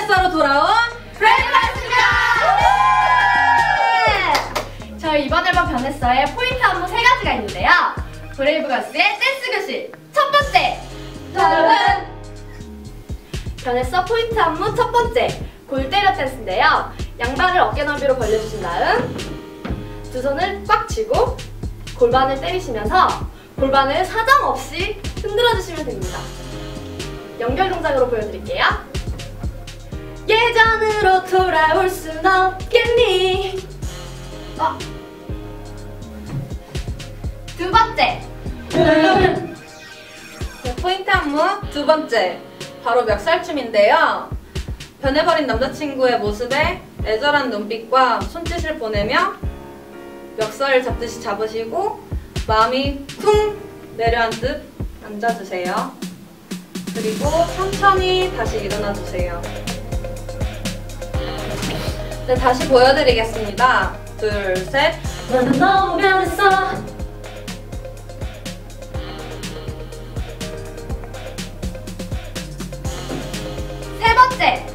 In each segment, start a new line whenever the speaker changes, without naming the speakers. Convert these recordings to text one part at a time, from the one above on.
댄서로 돌아온
브레이브걸스입니다! 네! 저희 이번 앨범 변했어의 포인트 안무 3가지가 있는데요. 브레이브걸스의 댄스 교실 첫 번째! 저는 변했어 포인트 안무 첫 번째! 골 때려 댄스인데요. 양발을 어깨 너비로 벌려주신 다음 두 손을 꽉 쥐고 골반을 때리시면서 골반을 사정없이 흔들어주시면 됩니다. 연결 동작으로 보여드릴게요. 예전으로 돌아올 순 없겠니? 두 번째!
네, 포인트 안무 두 번째, 바로 멱살춤인데요. 변해버린 남자친구의 모습에 애절한 눈빛과 손짓을 보내며 멱살을 잡듯이 잡으시고 마음이 쿵 내려앉듯 앉아주세요. 그리고 천천히 다시 일어나주세요. 네, 다시 보여드리겠습니다. 둘, 셋.
너는 너무 변했어. 세 번째!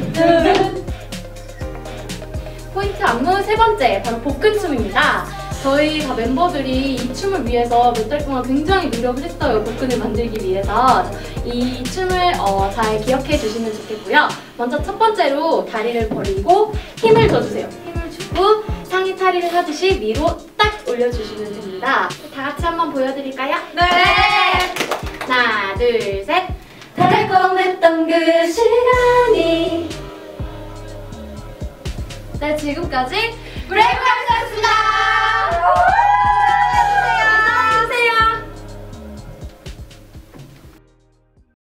포인트 안무 세 번째, 바로 복근춤입니다. 저희 다 멤버들이 이 춤을 위해서 몇 달 동안 굉장히 노력을 했어요. 복근을 만들기 위해서. 이 춤을 잘 기억해 주시면 좋겠고요. 먼저 첫 번째로 다리를 벌리고 힘을 줘주세요. 힘을 주고 상의 탈의를 하듯이 위로 딱 올려주시면 됩니다. 다 같이 한번 보여드릴까요?
네!
하나, 둘, 셋! 달콤했던 그 시간이. 네, 지금까지 브레이브걸스